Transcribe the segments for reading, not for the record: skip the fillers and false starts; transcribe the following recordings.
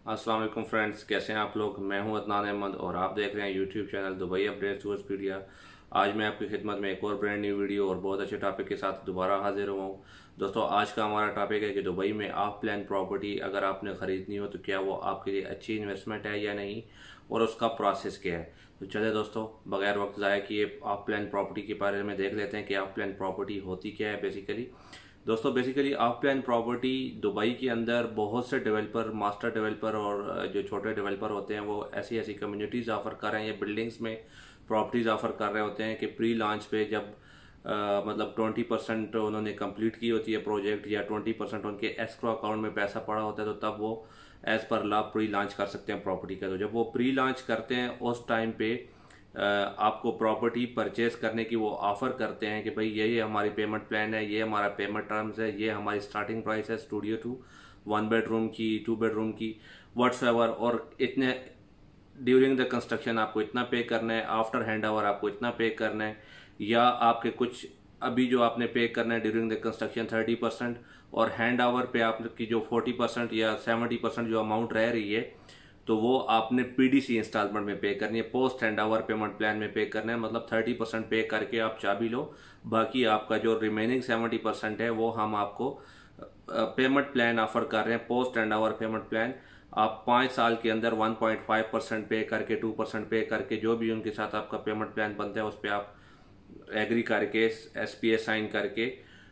अस्सलाम वालेकुम फ्रेंड्स, कैसे हैं आप लोग। मैं हूं अदनान अहमद और आप देख रहे हैं YouTube channel Dubai updates Tourspedia. आज मैं आपकी खिदमत में एक और ब्रांड न्यू वीडियो और बहुत अच्छे टॉपिक के साथ दोबारा हाजिर हुआ हूं। दोस्तों, आज का हमारा टॉपिक है कि दुबई में ऑफ प्लान प्रॉपर्टी अगर आपने ख़रीदनी हो तो क्या वो आपके लिए अच्छी इन्वेस्टमेंट है या नहीं, और उसका प्रोसेस क्या है। तो चले दोस्तों, बगैर वक्त ज़ाया किए ऑफ प्लान प्रॉपर्टी के बारे में देख लेते हैं कि ऑफ प्लान प्रॉपर्टी होती क्या है। Basically off plan property Dubai के अंदर बहुत से डेवलपर, मास्टर डेवलपर और जो छोटे डेवलपर होते हैं वो ऐसी ऐसी कम्युनिटीज़ ऑफर कर रहे हैं या बिल्डिंग्स में प्रॉपर्टीज़ ऑफर कर रहे होते हैं कि प्री लॉन्च पे जब मतलब 20% उन्होंने कंप्लीट की होती है प्रोजेक्ट या 20% उनके एस्क्रो अकाउंट में पैसा पड़ा होता है, तो तब वो as per law pre launch कर सकते हैं प्रॉपर्टी का। तो जब वो प्री लॉन्च करते हैं उस टाइम पे आपको प्रॉपर्टी परचेज करने की वो ऑफर करते हैं कि भाई ये हमारी पेमेंट प्लान है, ये हमारा पेमेंट टर्म्स है, ये हमारी स्टार्टिंग प्राइस है स्टूडियो 2 1 बेडरूम की, 2 बेडरूम की, व्हाट्सएवर, और इतने ड्यूरिंग द कंस्ट्रक्शन आपको इतना पे करना है, आफ्टर हैंड ओवर आपको इतना पे करना है, या आपके कुछ अभी जो आपने पे करना है ड्यूरिंग द कंस्ट्रक्शन 30%, और हैंड ओवर पे आपकी जो 40% या 70% जो अमाउंट रह रही है तो वो आपने पीडीसी इंस्टॉलमेंट में पे करनी है, post hand over payment plan में पे करना है। मतलब 30% पे करके आप चाबी लो, बाकी आपका जो रिमेनिंग 70% है वो हम आपको पेमेंट प्लान ऑफर कर रहे हैं, post hand over payment plan. आप 5 साल के अंदर 1.5% पे करके, 2% पे करके, जो भी उनके साथ आपका पेमेंट प्लान बनता है उस पर आप एग्री करके, एसपीए साइन करके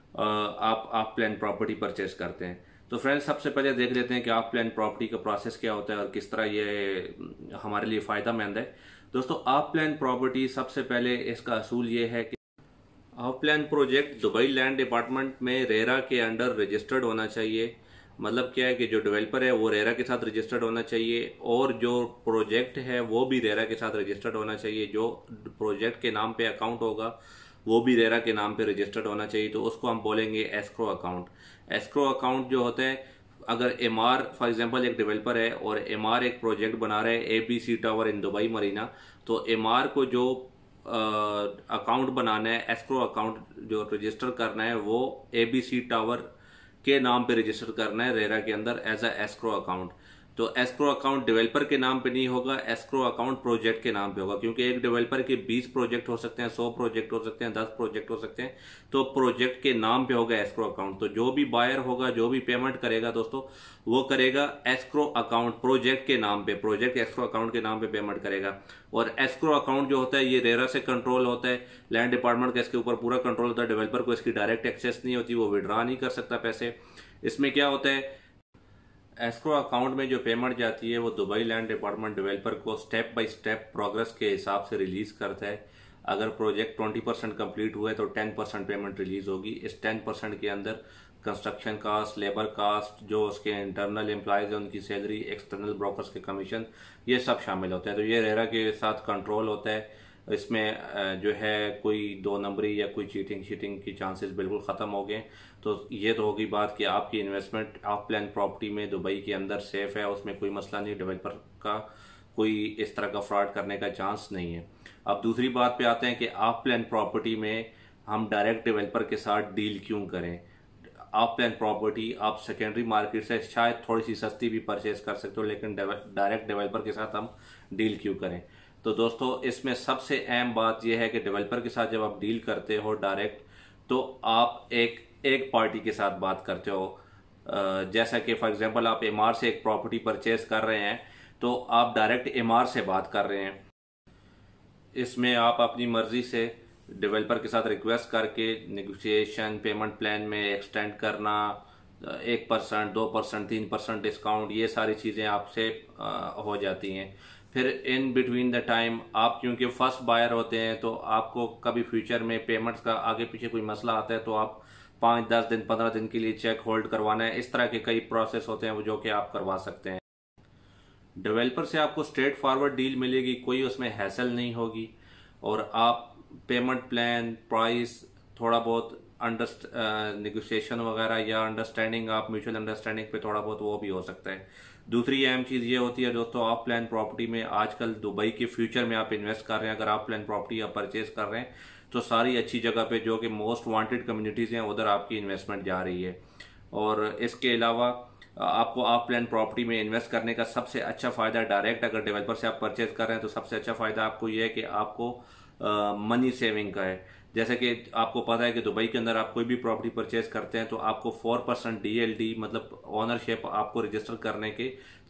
आप प्लान प्रॉपर्टी परचेज करते हैं। तो फ्रेंड्स, सबसे पहले देख लेते हैं कि ऑफ प्लान प्रॉपर्टी का प्रोसेस क्या होता है और किस तरह ये हमारे लिए फ़ायदेमंद है। दोस्तों, ऑफ प्लान प्रॉपर्टी सबसे पहले इसका असूल ये है कि off plan project Dubai land department में रेरा के अंडर रजिस्टर्ड होना चाहिए। मतलब क्या है कि जो डेवलपर है वो रेरा के साथ रजिस्टर्ड होना चाहिए, और जो प्रोजेक्ट है वो भी रेरा के साथ रजिस्टर्ड होना चाहिए। जो प्रोजेक्ट के नाम पे अकाउंट होगा वो भी रेरा के नाम पे रजिस्टर्ड होना चाहिए, तो उसको हम बोलेंगे एस्क्रो अकाउंट। एस्क्रो अकाउंट जो होता है, अगर एमआर फॉर एग्जांपल एक डेवलपर है और एमआर एक प्रोजेक्ट बना रहा है ABC tower in Dubai Marina, तो एमआर को जो अकाउंट बनाना है, एस्क्रो अकाउंट जो रजिस्टर करना है, वो एबीसी टावर के नाम पे रजिस्टर करना है रेरा के अंदर एज अ एस्क्रो अकाउंट। तो एस्क्रो अकाउंट डेवलपर के नाम पे नहीं होगा, एस्क्रो अकाउंट प्रोजेक्ट के नाम पे होगा, क्योंकि एक डेवलपर के 20 प्रोजेक्ट हो सकते हैं, 100 प्रोजेक्ट हो सकते हैं, 10 प्रोजेक्ट हो सकते हैं, तो प्रोजेक्ट के नाम पे होगा एस्क्रो अकाउंट। तो जो भी बायर होगा, जो भी पेमेंट करेगा दोस्तों, वो करेगा एस्क्रो अकाउंट प्रोजेक्ट के नाम पे, प्रोजेक्ट एस्क्रो अकाउंट के नाम पे पेमेंट करेगा। और एस्क्रो अकाउंट जो होता है ये रेरा से कंट्रोल होता है, लैंड डिपार्टमेंट का इसके ऊपर पूरा कंट्रोल होता है, डेवलपर को इसकी डायरेक्ट एक्सेस नहीं होती, वो विड्रॉ नहीं कर सकता पैसे। इसमें क्या होता है, एस्क्रो अकाउंट में जो पेमेंट जाती है वो दुबई लैंड डिपार्टमेंट डेवलपर को स्टेप बाय स्टेप प्रोग्रेस के हिसाब से रिलीज करता है। अगर प्रोजेक्ट 20% कंप्लीट हुआ है तो 10% पेमेंट रिलीज होगी। इस 10% के अंदर कंस्ट्रक्शन कास्ट, लेबर कास्ट, जो उसके इंटरनल एम्प्लॉयज हैं उनकी सैलरी, एक्सटर्नल ब्रोकर्स के कमीशन, ये सब शामिल होते हैं। तो ये रेरा के साथ कंट्रोल होता है। इसमें जो है कोई 2 नंबरी या कोई चीटिंग की चांसेस बिल्कुल ख़त्म हो गए। तो ये तो होगी बात कि आपकी इन्वेस्टमेंट ऑफ प्लान प्रॉपर्टी में दुबई के अंदर सेफ है, उसमें कोई मसला नहीं, डेवलपर का कोई इस तरह का फ्रॉड करने का चांस नहीं है। अब दूसरी बात पे आते हैं कि ऑफ प्लान प्रॉपर्टी में हम डायरेक्ट डेवलपर के साथ डील क्यों करें। ऑफ प्लान प्रॉपर्टी आप सेकेंडरी मार्केट से शायद थोड़ी सी सस्ती भी परचेज कर सकते हो, लेकिन डायरेक्ट डेवलपर के साथ हम डील क्यों करें। तो दोस्तों, इसमें सबसे अहम बात यह है कि डेवलपर के साथ जब आप डील करते हो डायरेक्ट, तो आप एक पार्टी के साथ बात करते हो। जैसा कि फॉर एग्जांपल आप एमआर से एक प्रॉपर्टी परचेज कर रहे हैं, तो आप डायरेक्ट एमआर से बात कर रहे हैं। इसमें आप अपनी मर्जी से डेवलपर के साथ रिक्वेस्ट करके नेगोशिएशन, पेमेंट प्लान में एक्सटेंड करना, 1%, 2%, 3% डिस्काउंट, ये सारी चीज़ें आपसे हो जाती हैं। फिर इन बिटवीन द टाइम आप क्योंकि फर्स्ट बायर होते हैं, तो आपको कभी फ्यूचर में पेमेंट्स का आगे पीछे कोई मसला आता है तो आप 5, 10 दिन, 15 दिन के लिए चेक होल्ड करवाना है। इस तरह के कई प्रोसेस होते हैं वो जो कि आप करवा सकते हैं। डेवलपर से आपको स्ट्रेट फॉरवर्ड डील मिलेगी, कोई उसमें हैसल नहीं होगी, और आप पेमेंट प्लान, प्राइस, थोड़ा बहुत नेगोशिएशन वगैरह या अंडरस्टैंडिंग, आप म्यूचुअल अंडरस्टैंडिंग पे थोड़ा बहुत वो भी हो सकता है। दूसरी अहम चीज़ ये होती है दोस्तों, ऑफ प्लान प्रॉपर्टी में आजकल दुबई के फ्यूचर में आप इन्वेस्ट कर रहे हैं, अगर आप प्लान प्रॉपर्टी आप परचेज कर रहे हैं, तो सारी अच्छी जगह पे जो कि मोस्ट वांटेड कम्युनिटीज़ हैं उधर आपकी इन्वेस्टमेंट जा रही है। और इसके अलावा आपको ऑफ प्लान प्रॉपर्टी में इन्वेस्ट करने का सबसे अच्छा फ़ायदा, डायरेक्ट अगर डेवलपर से आप परचेज कर रहे हैं तो सबसे अच्छा फ़ायदा आपको ये है कि आपको मनी सेविंग का है। जैसे कि आपको पता है कि दुबई के अंदर आप कोई भी प्रॉपर्टी परचेज करते हैं तो आपको 4% DLD मतलब ओनरशिप आपको रजिस्टर करने के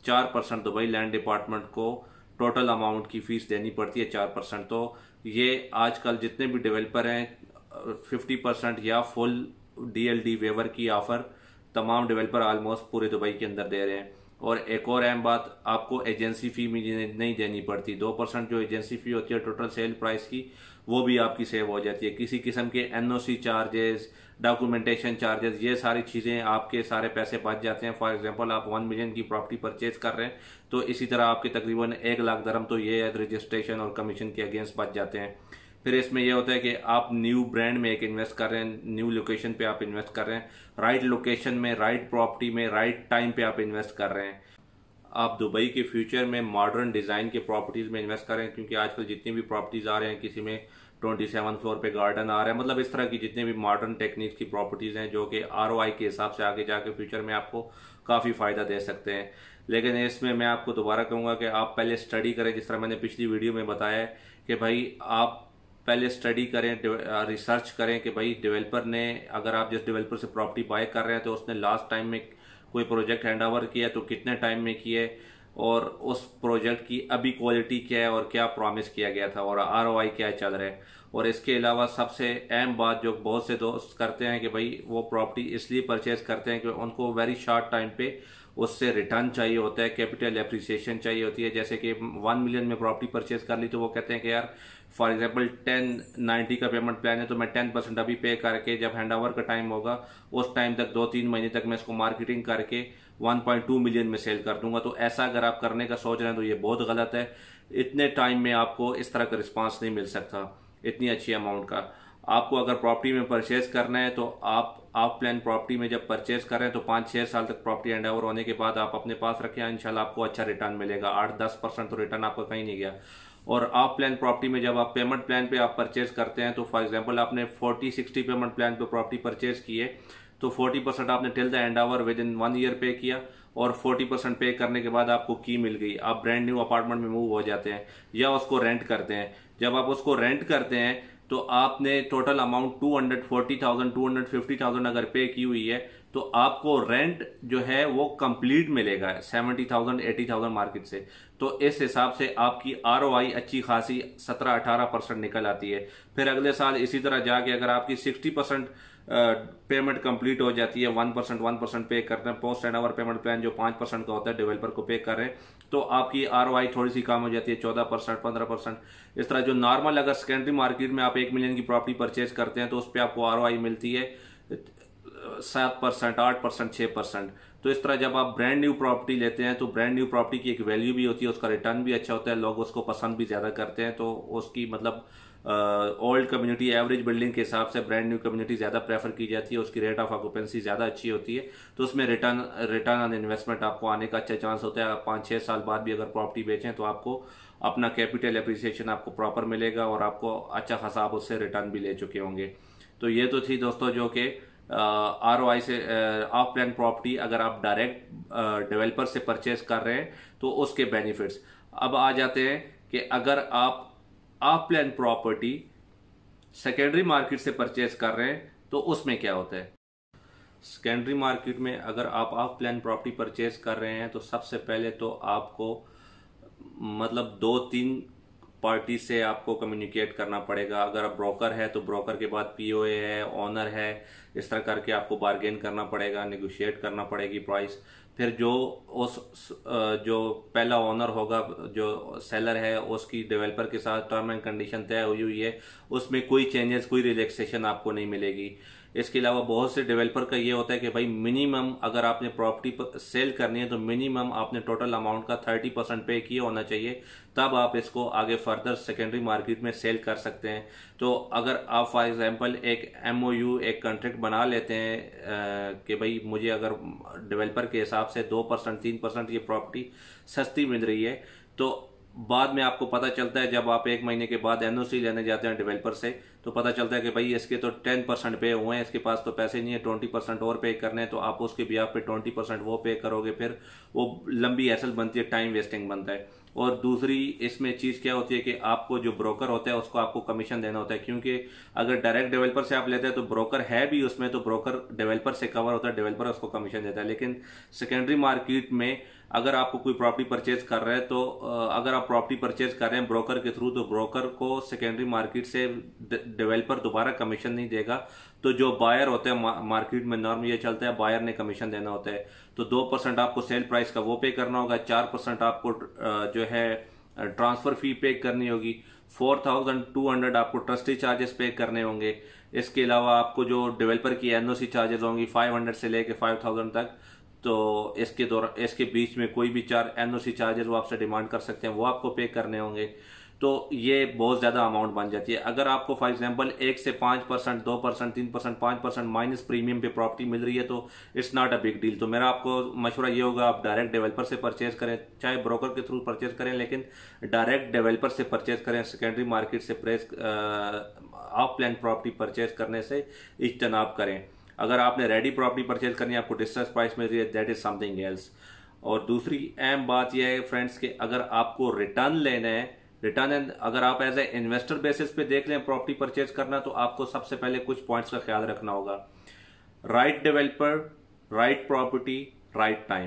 4% दुबई लैंड डिपार्टमेंट को टोटल अमाउंट की फीस देनी पड़ती है 4%। तो ये आजकल जितने भी डेवलपर हैं 50% या फुल DLD वेवर की ऑफर तमाम डेवलपर ऑलमोस्ट पूरे दुबई के अंदर दे रहे हैं। और एक और अहम बात, आपको एजेंसी फी भी नहीं देनी पड़ती। 2% जो एजेंसी फी होती है टोटल सेल प्राइस की, वो भी आपकी सेव हो जाती है। किसी किस्म के NOC चार्जेस, डॉक्यूमेंटेशन चार्जेस, ये सारी चीज़ें आपके सारे पैसे बच जाते हैं। फॉर एग्जांपल आप 1 मिलियन की प्रॉपर्टी परचेज कर रहे हैं तो इसी तरह आपके तकरीबन 1 लाख दरम तो ये रजिस्ट्रेशन और कमीशन के अगेंस्ट बच जाते हैं। फिर इसमें यह होता है कि आप न्यू ब्रांड में एक इन्वेस्ट कर रहे हैं, न्यू लोकेशन पे आप इन्वेस्ट कर रहे हैं, राइट लोकेशन में, राइट प्रॉपर्टी में, राइट टाइम पे आप इन्वेस्ट कर रहे हैं। आप दुबई के फ्यूचर में मॉडर्न डिज़ाइन के प्रॉपर्टीज़ में इन्वेस्ट करें, क्योंकि आजकल जितनी भी प्रॉपर्टीज़ आ रहे हैं, किसी में 27 फ्लोर पे गार्डन आ रहा है, मतलब इस तरह की जितने भी मॉडर्न टेक्निक्स की प्रॉपर्टीज़ हैं जो कि ROI के हिसाब से आगे जाके फ्यूचर में आपको काफ़ी फ़ायदा दे सकते हैं। लेकिन इसमें मैं आपको दोबारा कहूँगा कि आप पहले स्टडी करें, जिस तरह मैंने पिछली वीडियो में बताया है कि भाई आप पहले स्टडी करें, रिसर्च करें कि भाई डेवलपर ने, अगर आप जिस डेवलपर से प्रॉपर्टी बाय कर रहे हैं तो उसने लास्ट टाइम में कोई प्रोजेक्ट हैंड ओवर किया तो कितने टाइम में किए, और उस प्रोजेक्ट की अभी क्वालिटी क्या है और क्या प्रॉमिस किया गया था, और ROI क्या चल रहा है। और इसके अलावा सबसे अहम बात जो बहुत से दोस्त करते हैं कि भाई वो प्रॉपर्टी इसलिए परचेज करते हैं कि उनको वेरी शॉर्ट टाइम पे उससे रिटर्न चाहिए होता है, कैपिटल एप्रिसिएशन चाहिए होती है। जैसे कि 1 मिलियन में प्रॉपर्टी परचेज कर ली तो वो कहते हैं कि यार फॉर एग्जांपल 1090 का पेमेंट प्लान है तो मैं 10% अभी पे करके जब हैंड ओवर का टाइम होगा उस टाइम तक 2-3 महीने तक मैं इसको मार्केटिंग करके 1.2 मिलियन में सेल कर दूंगा। तो ऐसा अगर आप करने का सोच रहे हैं तो ये बहुत गलत है। इतने टाइम में आपको इस तरह का रिस्पांस नहीं मिल सकता इतनी अच्छी अमाउंट का। आपको अगर प्रॉपर्टी में परचेज करना है तो आप प्लान प्रॉपर्टी में जब परचेज कर रहे हैं तो 5-6 साल तक प्रॉपर्टी हैंड ओवर होने के बाद आप अपने पास रखें, इंशाल्लाह आपको अच्छा रिटर्न मिलेगा। 8-10% तो रिटर्न आपका कहीं नहीं गया। और ऑफ प्लान प्रॉपर्टी में जब आप पेमेंट प्लान पे आप परचेज करते हैं तो फॉर एग्जांपल आपने 40-60 पेमेंट प्लान पे प्रॉपर्टी परचेज किए तो 40% आपने till the hand over within 1 year pay किया, और 40% पे करने के बाद आपको की मिल गई, आप ब्रांड न्यू अपार्टमेंट में मूव हो जाते हैं या उसको रेंट करते हैं। जब आप उसको रेंट करते हैं तो आपने टोटल अमाउंट 240,000 250,000 अगर पे की हुई है तो आपको रेंट जो है वो कंप्लीट मिलेगा 70,000 80,000 मार्केट से। तो इस हिसाब से आपकी ROI अच्छी खासी 17-18% निकल आती है। फिर अगले साल इसी तरह जाके अगर आपकी 60% पेमेंट कंप्लीट हो जाती है, 1% पे करते हैं, post hand over payment plan जो 5% का होता है डेवलपर को पे कर रहे हैं, तो आपकी ROI थोड़ी सी कम हो जाती है, 14% 15%। इस तरह जो नॉर्मल अगर सेकेंडरी मार्केट में आप 1 मिलियन की प्रॉपर्टी परचेज करते हैं तो उस पर आपको ROI मिलती है 7% 8% 6%। तो इस तरह जब आप ब्रांड न्यू प्रॉपर्टी लेते हैं तो ब्रांड न्यू प्रॉपर्टी की एक वैल्यू भी होती है, उसका रिटर्न भी अच्छा होता है, लोग उसको पसंद भी ज्यादा करते हैं। तो उसकी मतलब ओल्ड कम्युनिटी एवरेज बिल्डिंग के हिसाब से ब्रांड न्यू कम्युनिटी ज्यादा प्रेफर की जाती है, उसकी रेट ऑफ ऑक्यूपेंसी ज्यादा अच्छी होती है, तो उसमें रिटर्न ऑन इन्वेस्टमेंट आपको आने का अच्छा चांस होता है। आप 5-6 साल बाद भी अगर प्रॉपर्टी बेचें तो आपको अपना कैपिटल एप्रिसिएशन आपको प्रॉपर मिलेगा और आपको अच्छा खासा आप उससे रिटर्न भी ले चुके होंगे। तो ये तो थी दोस्तों जो कि ROI से ऑफ प्लान प्रॉपर्टी अगर आप डायरेक्ट डेवलपर से परचेज कर रहे हैं तो उसके बेनिफिट्स। अब आ जाते हैं कि अगर आप off plan property secondary market से परचेज कर रहे हैं तो उसमें क्या होता है। सेकेंडरी मार्केट में अगर आप ऑफ प्लान प्रॉपर्टी परचेज कर रहे हैं तो सबसे पहले तो आपको मतलब 2-3 पार्टी से आपको कम्युनिकेट करना पड़ेगा। अगर आप ब्रोकर है तो ब्रोकर के बाद POA है, ओनर है, इस तरह करके आपको बार्गेन करना पड़ेगा, नेगोशिएट करना पड़ेगी प्राइस। फिर जो पहला ओनर होगा, जो सेलर है, उसकी डेवलपर के साथ टर्म एंड कंडीशन तय हुई है, उसमें कोई चेंजेस कोई रिलैक्सेशन आपको नहीं मिलेगी। इसके अलावा बहुत से डेवलपर का ये होता है कि भाई मिनिमम अगर आपने प्रॉपर्टी सेल करनी है तो मिनिमम आपने टोटल अमाउंट का 30% पे किया होना चाहिए, तब आप इसको आगे फर्दर सेकेंडरी मार्केट में सेल कर सकते हैं। तो अगर आप फॉर एग्जांपल एक MOU एक कॉन्ट्रैक्ट बना लेते हैं कि भाई मुझे अगर डेवलपर के हिसाब से 2% 3% ये प्रॉपर्टी सस्ती मिल रही है, तो बाद में आपको पता चलता है, जब आप 1 महीने के बाद एनओसी लेने जाते हैं डेवलपर से, तो पता चलता है कि भाई इसके तो 10% पे हुए हैं, इसके पास तो पैसे नहीं है, 20% और पे करने हैं, तो आप उसके ब्याह पे 20% वो पे करोगे, फिर वो लंबी हैसल बनती है, टाइम वेस्टिंग बनता है। और दूसरी इसमें चीज़ क्या होती है कि आपको जो ब्रोकर होता है उसको आपको कमीशन देना होता है, क्योंकि अगर डायरेक्ट डेवलपर से आप लेते हैं तो ब्रोकर है भी उसमें, तो ब्रोकर डेवलपर से कवर होता है, डेवलपर उसको कमीशन देता है। लेकिन सेकेंडरी मार्केट में अगर आपको कोई प्रॉपर्टी परचेज कर रहे हैं, तो अगर आप प्रॉपर्टी परचेज कर रहे हैं ब्रोकर के थ्रू, तो ब्रोकर को सेकेंडरी मार्केट से डेवलपर दोबारा कमीशन नहीं देगा। तो जो बायर होते हैं, मार्केट में नॉर्म ये चलता है बायर ने कमीशन देना होता है। तो 2% आपको सेल प्राइस का वो पे करना होगा, 4% आपको जो है ट्रांसफर फी पे करनी होगी, 4200 आपको ट्रस्टी चार्जेस पे करने होंगे। इसके अलावा आपको जो डेवलपर की एनओसी चार्जेस होंगी 500 से लेके 5000 तक। तो इसके बीच में कोई भी एनओसी चार्जेस वो आपसे डिमांड कर सकते हैं, वो आपको पे करने होंगे। तो ये बहुत ज़्यादा अमाउंट बन जाती है। अगर आपको फॉर एग्जांपल 1 से 5%, 2%, 3%, 5% माइनस प्रीमियम पे प्रॉपर्टी मिल रही है, तो it's not a big deal. तो मेरा आपको मशवरा ये होगा, आप डायरेक्ट डेवलपर से परचेज करें, चाहे ब्रोकर के थ्रू परचेज करें, लेकिन डायरेक्ट डेवलपर से परचेज करें। सेकेंडरी मार्केट से ऑफ प्लान प्रॉपर्टी परचेज करने से इज्तनाब करें। अगर आपने रेडी प्रॉपर्टी परचेज करनी है, आपको डिस्ट्रेस प्राइस मिल रही है, दैट इज समथिंग एल्स। और दूसरी अहम बात यह है फ्रेंड्स कि अगर आपको रिटर्न लेना है, रिटर्न अगर आप एज ए इन्वेस्टर बेसिस पे देख लें प्रॉपर्टी परचेज करना, तो आपको सबसे पहले कुछ पॉइंट्स का ख्याल रखना होगा। Right developer, right property, right time,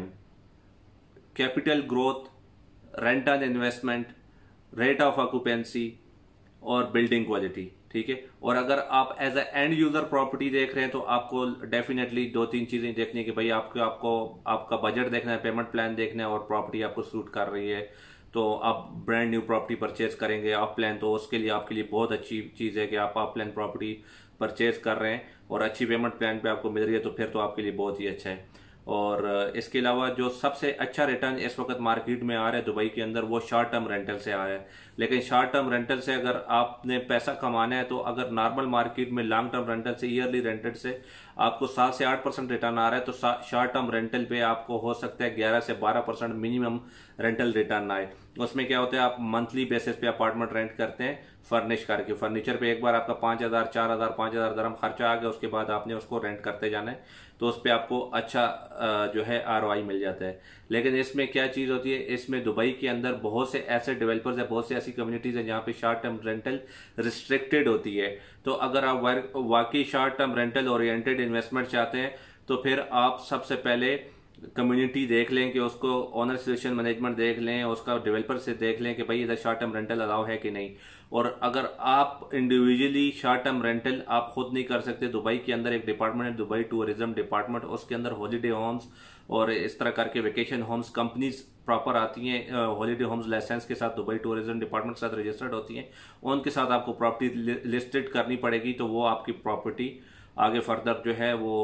capital growth, rent on investment, rate of occupancy और बिल्डिंग क्वालिटी। ठीक है। और अगर आप as a end user property देख रहे हैं, तो आपको डेफिनेटली 2-3 चीजें देखनी है कि भाई आपका बजट देखना है, पेमेंट प्लान देखना है, और प्रॉपर्टी आपको सूट कर रही है। तो आप ब्रांड न्यू प्रॉपर्टी परचेज करेंगे ऑफ प्लान, तो उसके लिए आपके लिए बहुत अच्छी चीज़ है कि आप ऑफ प्लान प्रॉपर्टी परचेज कर रहे हैं और अच्छी पेमेंट प्लान पे आपको मिल रही है, तो फिर तो आपके लिए बहुत ही अच्छा है। और इसके अलावा जो सबसे अच्छा रिटर्न इस वक्त मार्केट में आ रहा है दुबई के अंदर, वो शॉर्ट टर्म रेंटल से आ रहा है। लेकिन शॉर्ट टर्म रेंटल से अगर आपने पैसा कमाना है, तो अगर नॉर्मल मार्केट में लॉन्ग टर्म रेंटल से, ईयरली रेंटल से आपको 7 से 8% रिटर्न आ रहा है, तो शॉर्ट टर्म रेंटल पे आपको हो सकता है 11 से 12% मिनिमम रेंटल रिटर्न आए। उसमें क्या होता है, आप मंथली बेसिस पे अपार्टमेंट रेंट करते हैं फर्निश करके। फर्नीचर पे एक बार आपका 5000, 4000, 5000 दरम खर्चा आ गया, उसके बाद आपने उसको रेंट करते जाना है, तो उस पर आपको अच्छा जो है आरओआई मिल जाता है। लेकिन इसमें क्या चीज़ होती है, इसमें दुबई के अंदर बहुत से ऐसे डेवलपर्स है, बहुत सी ऐसी कम्युनिटीज़ है जहाँ पे शॉर्ट टर्म रेंटल रिस्ट्रिक्टेड होती है। तो अगर आप वाकई short term rental oriented investment चाहते हैं, तो फिर आप सबसे पहले कम्युनिटी देख लें कि उसको ओनर एसोसिएशन मैनेजमेंट देख लें, उसका डेवलपर से देख लें कि भाई इधर शॉर्ट टर्म रेंटल अलाउ है कि नहीं। और अगर आप इंडिविजुअली शॉर्ट टर्म रेंटल आप खुद नहीं कर सकते, दुबई के अंदर एक डिपार्टमेंट है, दुबई टूरिज्म डिपार्टमेंट, उसके अंदर हॉलीडे होम्स और इस तरह करके वेकेशन होम्स कंपनीज प्रॉपर आती हैं, हॉलीडे होम्स लाइसेंस के साथ दुबई टूरिज्म डिपार्टमेंट के साथ रजिस्टर्ड होती हैं, उनके साथ आपको प्रॉपर्टी लिस्टेड करनी पड़ेगी, तो वो आपकी प्रॉपर्टी आगे फर्दर जो है वो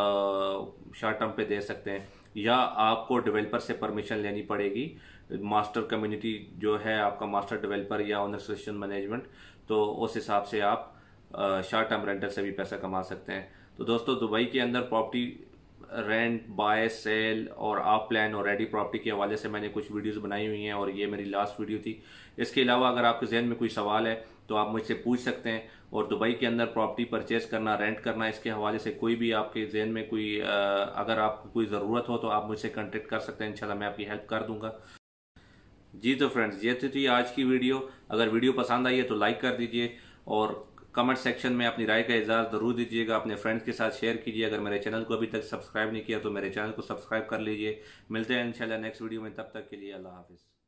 शॉर्ट टर्म पे दे सकते हैं। या आपको डेवलपर से परमिशन लेनी पड़ेगी, मास्टर कम्युनिटी जो है आपका मास्टर डेवलपर या ओनर एसोसिएशन मैनेजमेंट, तो उस हिसाब से आप शॉर्ट टर्म रेंटल से भी पैसा कमा सकते हैं। तो दोस्तों, दुबई के अंदर प्रॉपर्टी रेंट, बाय, सेल और ऑफ प्लान और रेडी प्रॉपर्टी के हवाले से मैंने कुछ वीडियोस बनाई हुई हैं, और ये मेरी लास्ट वीडियो थी। इसके अलावा अगर आपके जहन में कोई सवाल है तो आप मुझसे पूछ सकते हैं। और दुबई के अंदर प्रॉपर्टी परचेज करना, रेंट करना, इसके हवाले से कोई भी आपके जहन में कोई अगर आपको कोई ज़रूरत हो तो आप मुझसे कॉन्टेक्ट कर सकते हैं, इंशाल्लाह मैं आपकी हेल्प कर दूंगा। जी तो फ्रेंड्स, ये थी आज की वीडियो। अगर वीडियो पसंद आई है तो लाइक कर दीजिए, और कमेंट सेक्शन में अपनी राय का इज़हार ज़रूर दीजिएगा, अपने फ्रेंड्स के साथ शेयर कीजिए। अगर मेरे चैनल को अभी तक सब्सक्राइब नहीं किया तो मेरे चैनल को सब्सक्राइब कर लीजिए। मिलते हैं इंशाल्लाह नेक्स्ट वीडियो में, तब तक के लिए अल्लाह हाफिज़।